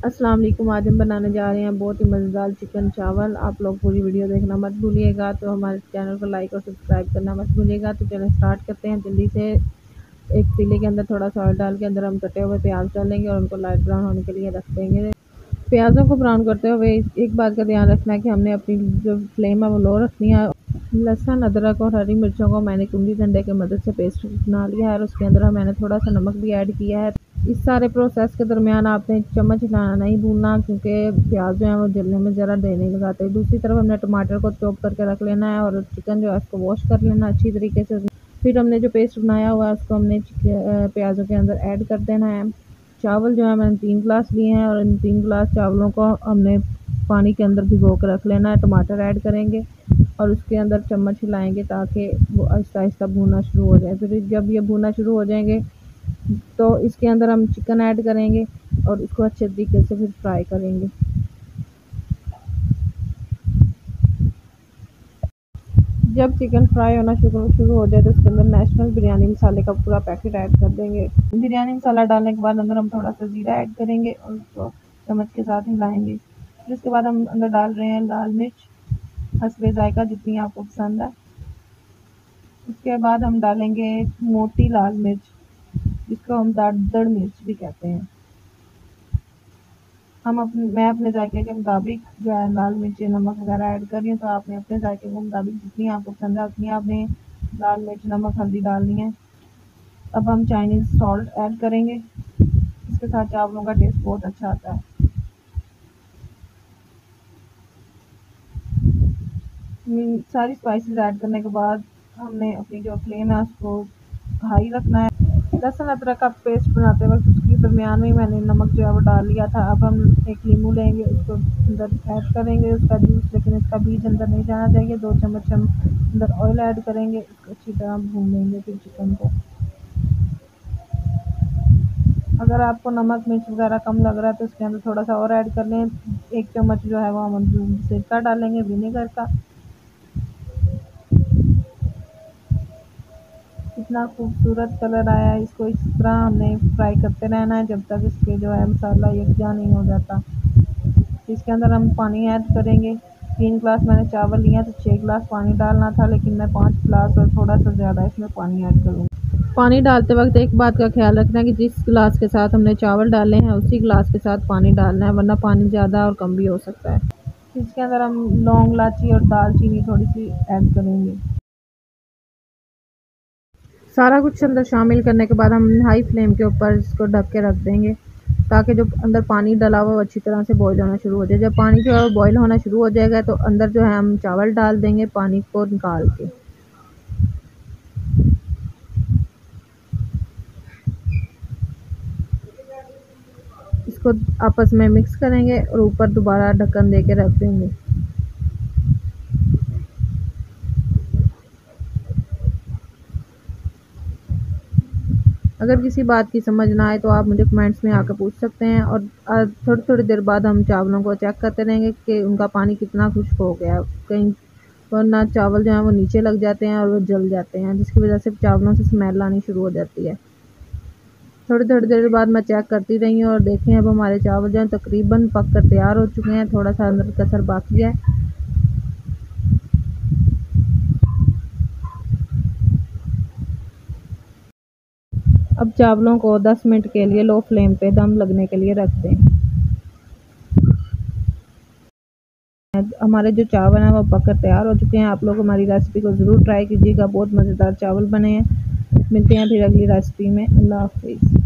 अस्सलाम वालेकुम। आज हम बनाने जा रहे हैं बहुत ही मज़ेदार चिकन चावल। आप लोग पूरी वीडियो देखना मत भूलिएगा। तो हमारे चैनल को लाइक और सब्सक्राइब करना मत भूलिएगा। तो चलो स्टार्ट करते हैं जल्दी से। एक पतीले के अंदर थोड़ा सा ऑयल डाल के अंदर हम कटे हुए प्याज डालेंगे और उनको लाइट ब्राउन होने के लिए रख देंगे। प्याज़ों को ब्राउन करते हुए एक बात का ध्यान रखना है कि हमने अपनी जो फ्लेम है वो लो रखनी है। लहसुन, अदरक और हरी मिर्चों को मैंने कुंडी डंडे की मदद से पेस्ट बना लिया है और उसके अंदर मैंने थोड़ा सा नमक भी ऐड किया है। इस सारे प्रोसेस के दरमियान आपने चम्मच हिलाना नहीं भूलना, क्योंकि प्याज जो है वो जलने में ज़रा देर नहीं लगाते। दूसरी तरफ हमने टमाटर को चॉप करके रख लेना है और चिकन जो है उसको वॉश कर लेना अच्छी तरीके से। फिर हमने जो पेस्ट बनाया हुआ है उसको हमने प्याज़ों के अंदर ऐड कर देना है। चावल जो है मैंने 3 गिलास लिए हैं और इन 3 गिलास चावलों को हमने पानी के अंदर भिगो कर रख लेना है। टमाटर ऐड करेंगे और उसके अंदर चम्मच हिलाएंगे ताकि वो आहिस्ता आहिस्ता भूनना शुरू हो जाए। फिर जब ये भूनना शुरू हो जाएंगे तो इसके अंदर हम चिकन ऐड करेंगे और इसको अच्छे तरीके से फिर फ्राई करेंगे। जब चिकन फ्राई होना शुरू हो जाए तो उसके अंदर नेशनल बिरयानी मसाले का पूरा पैकेट ऐड कर देंगे। बिरयानी मसाला डालने के बाद अंदर हम थोड़ा सा ज़ीरा ऐड करेंगे और उसको चम्मच के साथ हिलाएंगे। फिर उसके बाद हम अंदर डाल रहे हैं लाल मिर्च हस्बे जायका जितनी आपको पसंद है। उसके बाद हम डालेंगे मोटी लाल मिर्च जिसको हम दाढ़ मिर्च भी कहते हैं। मैं अपने जायके के मुताबिक जो है लाल मिर्च नमक वगैरह ऐड कर रही हूँ, तो आपने अपने जायके के मुताबिक जितनी आपको पसंद है उतनी आपने लाल मिर्च नमक हल्दी डालनी है। अब हम चाइनीज़ सॉल्ट ऐड करेंगे, इसके साथ चावलों का टेस्ट बहुत अच्छा आता है। सारी स्पाइसेस ऐड करने के बाद हमने अपनी जो फ्लेम है उसको हाई रखना है। लहसुन अदरक का पेस्ट बनाते वक्त उसके दरमियान में मैंने नमक जो है वो डाल लिया था। अब हम एक नींबू लेंगे, उसको अंदर ऐड करेंगे उसका जूस, लेकिन इसका बीज अंदर नहीं जाना चाहिए। 2 चम्मच हम अंदर ऑयल ऐड करेंगे, इसको अच्छी तरह भून लेंगे। फिर चिकन को अगर आपको नमक मिर्च वगैरह कम लग रहा है तो उसके अंदर थोड़ा सा और ऐड कर लें। 1 चम्मच जो है वो हम सिरका डालेंगे विनेगर का। कितना खूबसूरत कलर आया है। इसको इस तरह हमने फ्राई करते रहना है जब तक इसके जो है मसाला यकजा नहीं हो जाता। इसके अंदर हम पानी ऐड करेंगे। 3 गिलास मैंने चावल लिया तो 6 गिलास पानी डालना था, लेकिन मैं 5 गिलास और थोड़ा सा ज़्यादा इसमें पानी ऐड करूँगी। पानी डालते वक्त एक बात का ख्याल रखना है कि जिस गिलास के साथ हमने चावल डाले हैं उसी गिलास के साथ पानी डालना है, वरना पानी ज़्यादा और कम भी हो सकता है। इसके अंदर हम लौंग इलायची और दालचीनी थोड़ी सी ऐड करेंगे। सारा कुछ अंदर शामिल करने के बाद हम हाई फ्लेम के ऊपर इसको ढक के रख देंगे ताकि जो अंदर पानी डला हुआ वो अच्छी तरह से बॉईल होना शुरू हो जाए। जब पानी जो है वो बॉईल होना शुरू हो जाएगा तो अंदर जो है हम चावल डाल देंगे पानी को निकाल के। इसको आपस में मिक्स करेंगे और ऊपर दोबारा ढक्कन दे के रख देंगे। अगर किसी बात की समझ ना आए तो आप मुझे कमेंट्स में आकर पूछ सकते हैं और थोड़ी थोड़ी देर बाद हम चावलों को चेक करते रहेंगे कि उनका पानी कितना खुश्क हो गया है। कहीं वरना चावल जो है वो नीचे लग जाते हैं और वो जल जाते हैं, जिसकी वजह से चावलों से स्मेल आनी शुरू हो जाती है। थोड़ी थोड़ी देर बाद मैं चेक करती रही हूँ और देखें अब हमारे चावल जो हैं तकरीबन पक कर तैयार हो चुके हैं। थोड़ा सा अंदर कसर बाकी है। अब चावलों को 10 मिनट के लिए लो फ्लेम पे दम लगने के लिए रख दें। हमारे जो चावल हैं वो पककर तैयार हो चुके हैं। आप लोग हमारी रेसिपी को ज़रूर ट्राई कीजिएगा, बहुत मज़ेदार चावल बने हैं। मिलते हैं फिर अगली रेसिपी में। अल्लाह हाफिज़।